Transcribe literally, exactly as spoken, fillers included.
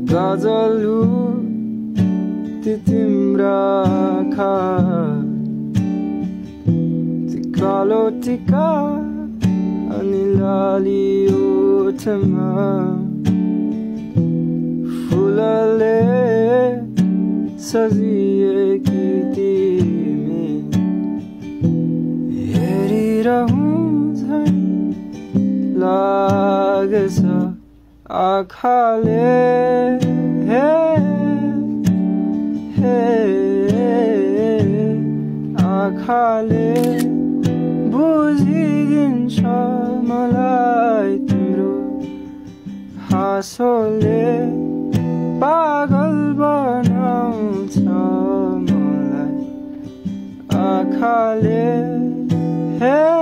गजल हो ती तिम्रा आँखा, ती कालो टिका अनि लाली ओठमा, फुलले सजिएकी तिमी हेरिरहूँ झै लाग्छ आँखाले। हे हे आँखाले बुझिदिन्छ मलाई तिम्रो हाँसोले पागल बनाउँछ मलाई आँखाले। हे